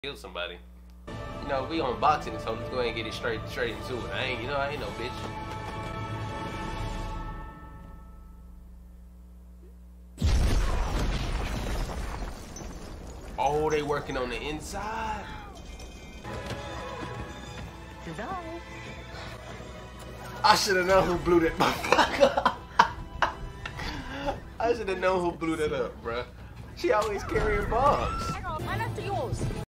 kill somebody. You know, we on boxing, so let's go ahead and get it straight into it. I ain't no bitch. Oh, they working on the inside. I should have known who blew that motherfucker. I should have known who blew that up, bruh. She always carrying bombs.